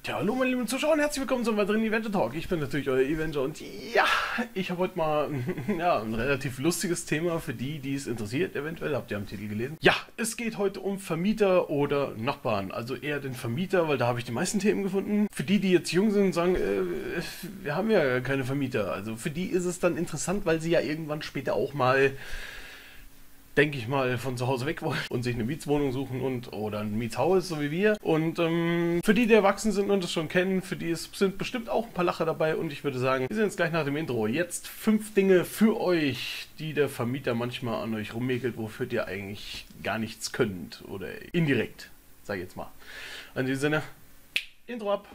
Ja, hallo meine lieben Zuschauer und herzlich willkommen zum weiteren Event Talk. Ich bin natürlich euer Avenger und ja, ich habe heute mal ein relativ lustiges Thema für die, die es interessiert. Eventuell habt ihr am Titel gelesen. Ja, es geht heute um Vermieter oder Nachbarn. Also eher den Vermieter, weil da habe ich die meisten Themen gefunden. Für die, die jetzt jung sind und sagen, wir haben ja keine Vermieter. Also für die ist es dann interessant, weil sie ja irgendwann später auch mal, denke ich mal, von zu Hause weg wollen und sich eine Mietswohnung suchen oder ein Mietshaus, so wie wir. Und für die erwachsen sind und das schon kennen, für die sind bestimmt auch ein paar Lacher dabei. Und ich würde sagen, wir sehen uns gleich nach dem Intro. Jetzt 5 Dinge für euch, die der Vermieter manchmal an euch rummäkelt, wofür ihr eigentlich gar nichts könnt. Oder indirekt, sag ich jetzt mal. In diesem Sinne, Intro ab.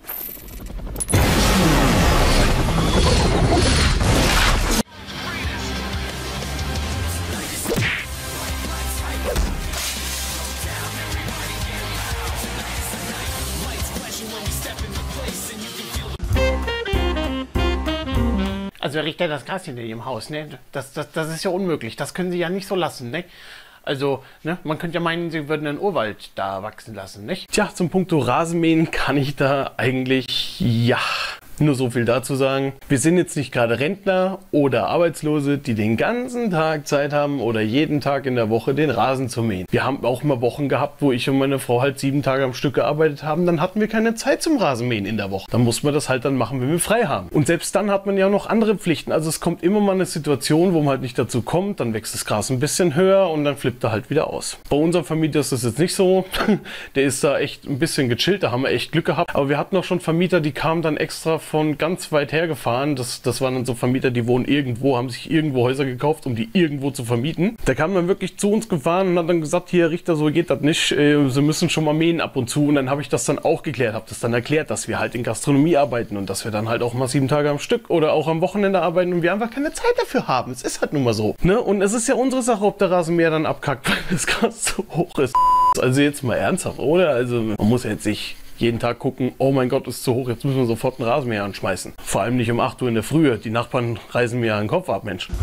Also Herr Richter, das Gras hinter Ihrem Haus, ne? Das ist ja unmöglich. Das können Sie ja nicht so lassen, ne? Also, ne? Man könnte ja meinen, Sie würden einen Urwald da wachsen lassen, nicht? Tja, zum Punkto Rasenmähen kann ich da eigentlich, ja, nur so viel dazu sagen. Wir sind jetzt nicht gerade Rentner oder Arbeitslose, die den ganzen Tag Zeit haben oder jeden Tag in der Woche den Rasen zu mähen. Wir haben auch mal Wochen gehabt, wo ich und meine Frau halt 7 Tage am Stück gearbeitet haben. Dann hatten wir keine Zeit zum Rasenmähen in der Woche. Dann muss man das halt dann machen, wenn wir frei haben. Und selbst dann hat man ja noch andere Pflichten. Also es kommt immer mal eine Situation, wo man halt nicht dazu kommt. Dann wächst das Gras ein bisschen höher und dann flippt er halt wieder aus. Bei unserem Vermieter ist das jetzt nicht so. Der ist da echt ein bisschen gechillt. Da haben wir echt Glück gehabt. Aber wir hatten auch schon Vermieter, die kamen dann extra von ganz weit her gefahren. Das waren dann so Vermieter, die wohnen irgendwo, haben sich irgendwo Häuser gekauft, um die irgendwo zu vermieten. Der kam dann wirklich zu uns gefahren und hat dann gesagt, hier Richter, so geht das nicht. Sie müssen schon mal mähen ab und zu. Und dann habe ich das dann auch geklärt, habe das dann erklärt, dass wir halt in Gastronomie arbeiten und dass wir dann halt auch mal 7 Tage am Stück oder auch am Wochenende arbeiten und wir einfach keine Zeit dafür haben. Es ist halt nun mal so. Ne? Und es ist ja unsere Sache, ob der Rasenmäher dann abkackt, weil das Gras so hoch ist. Also jetzt mal ernsthaft, oder? Also man muss ja jetzt nicht jeden Tag gucken, oh mein Gott, ist zu hoch, jetzt müssen wir sofort einen Rasenmäher anschmeißen. Vor allem nicht um 8 Uhr in der Früh. Die Nachbarn reißen mir ja den Kopf ab, Mensch.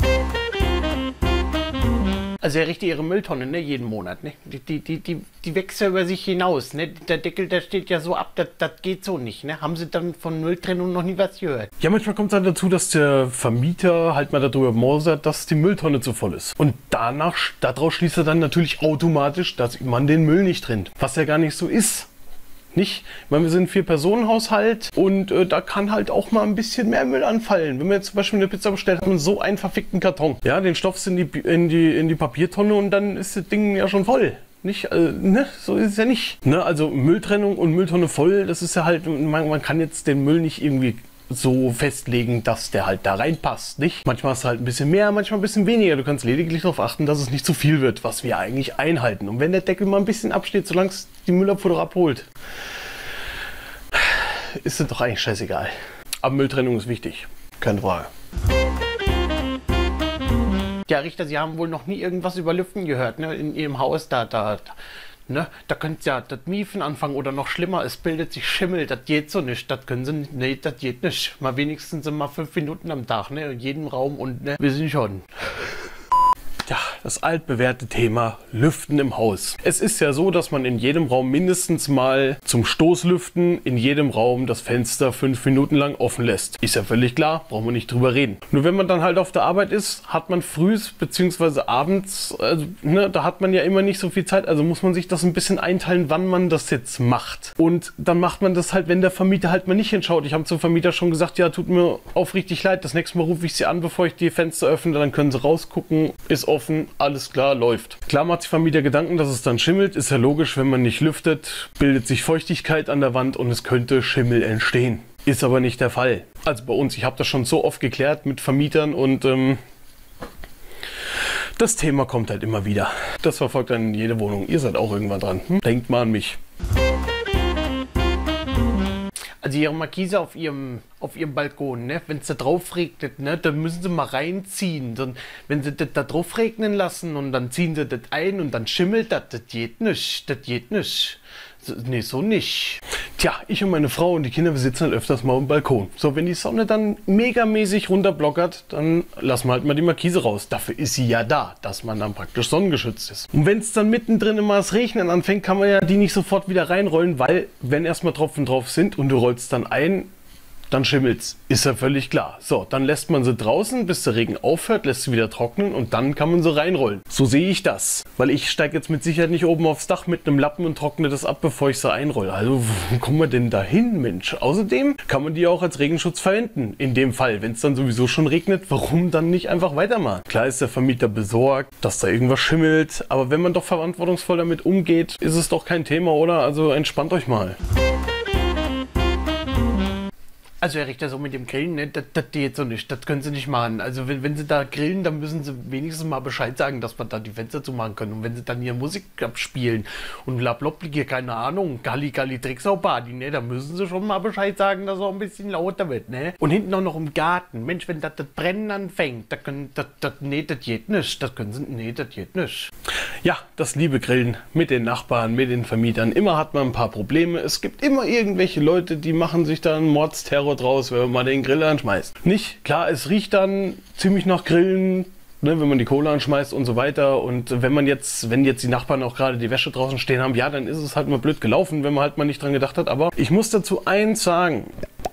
Also Herr Richter, Ihre Mülltonne, ne? Jeden Monat, ne? Die wächst ja über sich hinaus, ne? Der Deckel, der steht ja so ab, das geht so nicht, ne? Haben Sie dann von Mülltrennung noch nie was gehört? Ja, manchmal kommt es dann dazu, dass der Vermieter halt mal darüber mosert, dass die Mülltonne zu voll ist. Und daraus schließt er dann natürlich automatisch, dass man den Müll nicht trennt. Was ja gar nicht so ist. Nicht? Ich meine, wir sind ein 4-Personen-Haushalt und da kann halt auch mal ein bisschen mehr Müll anfallen. Wenn wir jetzt zum Beispiel eine Pizza bestellt haben, so einen verfickten Karton. Ja, den stopfst du in die Papiertonne und dann ist das Ding ja schon voll. Nicht? Ne? So ist es ja nicht. Ne? Also Mülltrennung und Mülltonne voll, das ist ja halt, man kann jetzt den Müll nicht irgendwie so festlegen, dass der halt da reinpasst, nicht? Manchmal ist es halt ein bisschen mehr, manchmal ein bisschen weniger. Du kannst lediglich darauf achten, dass es nicht zu viel wird, was wir eigentlich einhalten. Und wenn der Deckel mal ein bisschen absteht, solange es die Müllabfuhr abholt, ist es doch eigentlich scheißegal. Aber Mülltrennung ist wichtig, keine Frage. Ja, Richter, Sie haben wohl noch nie irgendwas über Lüften gehört, ne? In Ihrem Haus, ne? Da könnte ja das Miefen anfangen oder noch schlimmer, es bildet sich Schimmel, das geht so nicht, das können Sie nicht, nee, das geht nicht. Mal wenigstens mal 5 Minuten am Tag, ne? In jedem Raum und ne, wir sind schon. Ja, das altbewährte Thema Lüften im Haus. Es ist ja so, dass man in jedem Raum mindestens mal zum Stoßlüften in jedem Raum das Fenster 5 Minuten lang offen lässt. Ist ja völlig klar, brauchen wir nicht drüber reden. Nur wenn man dann halt auf der Arbeit ist, hat man frühs bzw. abends, also, ne, da hat man ja immer nicht so viel Zeit, also muss man sich das ein bisschen einteilen, wann man das jetzt macht. Und dann macht man das halt, wenn der Vermieter halt mal nicht hinschaut. Ich habe zum Vermieter schon gesagt, ja, tut mir aufrichtig leid, das nächste Mal rufe ich Sie an, bevor ich die Fenster öffne, dann können Sie rausgucken, ist offen. Alles klar, läuft. Klar macht sich Vermieter Gedanken, dass es dann schimmelt. Ist ja logisch, wenn man nicht lüftet, bildet sich Feuchtigkeit an der Wand und es könnte Schimmel entstehen. Ist aber nicht der Fall. Also bei uns, ich habe das schon so oft geklärt mit Vermietern und das Thema kommt halt immer wieder. Das verfolgt dann jede Wohnung. Ihr seid auch irgendwann dran. Denkt mal an mich. Also Ihre Markise auf Ihrem Balkon, ne? Wenn es da drauf regnet, ne? Dann müssen Sie mal reinziehen. Dann, wenn Sie das da drauf regnen lassen und dann ziehen Sie das ein und dann schimmelt das, das geht nicht, das geht nicht. So, nee, so nicht. Tja, ich und meine Frau und die Kinder, wir sitzen halt öfters mal am Balkon. So, wenn die Sonne dann megamäßig runterblockert, dann lassen wir halt mal die Markise raus. Dafür ist sie ja da, dass man dann praktisch sonnengeschützt ist. Und wenn es dann mittendrin immer das Regnen anfängt, kann man ja die nicht sofort wieder reinrollen, weil wenn erstmal Tropfen drauf sind und du rollst dann ein, dann schimmelt's. Ist ja völlig klar. So, dann lässt man sie draußen, bis der Regen aufhört, lässt sie wieder trocknen und dann kann man sie reinrollen. So sehe ich das. Weil ich steige jetzt mit Sicherheit nicht oben aufs Dach mit einem Lappen und trockne das ab, bevor ich sie einrolle. Also, wo kommen wir denn da hin, Mensch? Außerdem kann man die auch als Regenschutz verwenden. In dem Fall, wenn es dann sowieso schon regnet, warum dann nicht einfach weitermachen? Klar ist der Vermieter besorgt, dass da irgendwas schimmelt, aber wenn man doch verantwortungsvoll damit umgeht, ist es doch kein Thema, oder? Also entspannt euch mal. Also Herr Richter, so mit dem Grillen, ne, das geht so nicht, das können Sie nicht machen. Also wenn Sie da grillen, dann müssen Sie wenigstens mal Bescheid sagen, dass wir da die Fenster zumachen können. Und wenn Sie dann hier Musik abspielen und blablabla, hier, keine Ahnung, Galli Drecksau Party, ne, da müssen Sie schon mal Bescheid sagen, dass es auch ein bisschen lauter wird, ne. Und hinten auch noch im Garten, Mensch, wenn das Brennen anfängt, das geht nicht, das können Sie, nee, das geht nicht. Ja, das liebe Grillen mit den Nachbarn, mit den Vermietern. Immer hat man ein paar Probleme. Es gibt immer irgendwelche Leute, die machen sich dann Mordsterror draus, wenn man mal den Grill anschmeißt. Nicht? Klar, es riecht dann ziemlich nach Grillen, ne, wenn man die Kohle anschmeißt und so weiter. Und wenn jetzt die Nachbarn auch gerade die Wäsche draußen stehen haben, ja, dann ist es halt mal blöd gelaufen, wenn man halt mal nicht dran gedacht hat. Aber ich muss dazu eins sagen.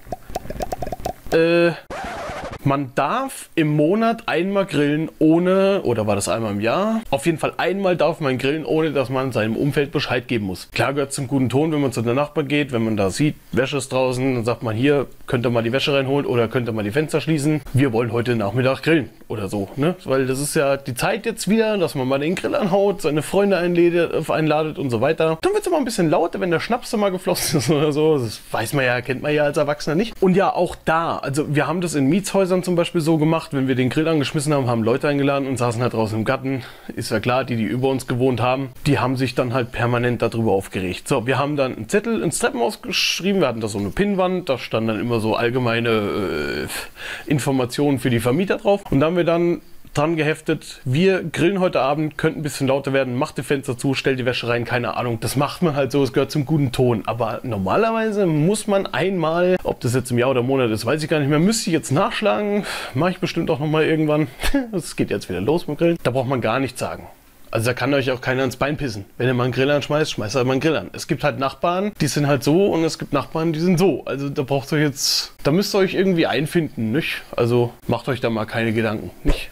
Man darf im Monat einmal grillen ohne, oder war das einmal im Jahr? Auf jeden Fall einmal darf man grillen, ohne dass man seinem Umfeld Bescheid geben muss. Klar gehört zum guten Ton, wenn man zu den Nachbarn geht, wenn man da sieht, Wäsche ist draußen, dann sagt man hier, könnt ihr mal die Wäsche reinholen oder könnt ihr mal die Fenster schließen. Wir wollen heute Nachmittag grillen oder so, ne? Weil das ist ja die Zeit jetzt wieder, dass man mal den Grill anhaut, seine Freunde einladet und so weiter. Dann wird es immer ein bisschen lauter, wenn der Schnaps mal geflossen ist oder so. Das weiß man ja, kennt man ja als Erwachsener nicht. Und ja, auch da, also wir haben das in Mietshäusern zum Beispiel so gemacht, wenn wir den Grill angeschmissen haben, haben Leute eingeladen und saßen halt draußen im Garten. Ist ja klar, die über uns gewohnt haben, die haben sich dann halt permanent darüber aufgeregt. So, wir haben dann einen Zettel ins Treppenhaus geschrieben, wir hatten da so eine Pinnwand, da stand dann immer so allgemeine Informationen für die Vermieter drauf und da haben wir dann dran geheftet, wir grillen heute Abend, könnte ein bisschen lauter werden, macht die Fenster zu, stellt die Wäsche rein, keine Ahnung. Das macht man halt so, es gehört zum guten Ton. Aber normalerweise muss man einmal, ob das jetzt im Jahr oder im Monat ist, weiß ich gar nicht mehr, müsste ich jetzt nachschlagen, mache ich bestimmt auch nochmal irgendwann. Es geht jetzt wieder los mit Grillen. Da braucht man gar nichts sagen. Also da kann euch auch keiner ins Bein pissen. Wenn ihr mal einen Grill anschmeißt, schmeißt halt mal einen Grill an. Es gibt halt Nachbarn, die sind halt so und es gibt Nachbarn, die sind so. Also da braucht ihr jetzt, da müsst ihr euch irgendwie einfinden, nicht? Also macht euch da mal keine Gedanken, nicht?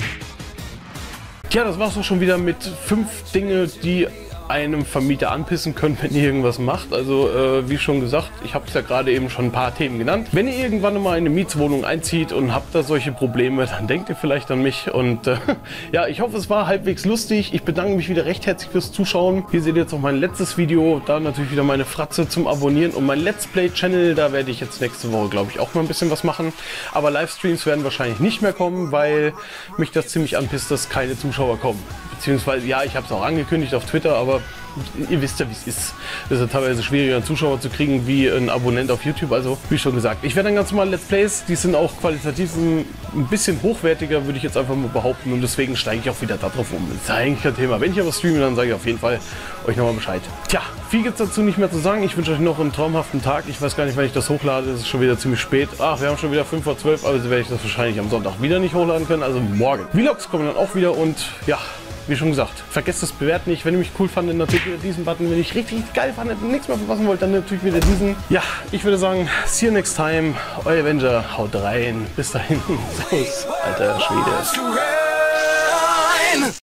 Tja, das war's auch schon wieder mit 5 Dinge, die einem Vermieter anpissen können, wenn ihr irgendwas macht. Also wie schon gesagt, ich habe es ja gerade eben schon ein paar Themen genannt. Wenn ihr irgendwann mal in eine Mietswohnung einzieht und habt da solche Probleme, dann denkt ihr vielleicht an mich. Und ja, ich hoffe, es war halbwegs lustig. Ich bedanke mich wieder recht herzlich fürs Zuschauen. Hier seht ihr jetzt noch mein letztes Video. Da natürlich wieder meine Fratze zum Abonnieren und mein Let's Play Channel. Da werde ich jetzt nächste Woche, glaube ich, auch mal ein bisschen was machen. Aber Livestreams werden wahrscheinlich nicht mehr kommen, weil mich das ziemlich anpisst, dass keine Zuschauer kommen. Beziehungsweise, ja, ich habe es auch angekündigt auf Twitter, aber ihr wisst ja, wie es ist. Es ist ja teilweise schwieriger, einen Zuschauer zu kriegen, wie ein Abonnent auf YouTube. Also, wie schon gesagt, ich werde dann ganz normal Let's Plays. Die sind auch qualitativ ein bisschen hochwertiger, würde ich jetzt einfach mal behaupten. Und deswegen steige ich auch wieder darauf um. Das ist eigentlich kein Thema. Wenn ich aber streame, dann sage ich auf jeden Fall euch nochmal Bescheid. Tja, viel gibt es dazu nicht mehr zu sagen. Ich wünsche euch noch einen traumhaften Tag. Ich weiß gar nicht, wann ich das hochlade. Es ist schon wieder ziemlich spät. Ach, wir haben schon wieder 5 vor 12, also werde ich das wahrscheinlich am Sonntag wieder nicht hochladen können. Also morgen. Vlogs kommen dann auch wieder und ja, wie schon gesagt, vergesst das Bewerten nicht. Wenn ihr mich cool fandet, natürlich wieder diesen Button. Wenn ich richtig geil fandet und nichts mehr verpassen wollt, dann natürlich wieder diesen. Ja, ich würde sagen, see you next time. Euer Avenger, haut rein. Bis dahin. Servus, alter Schwede.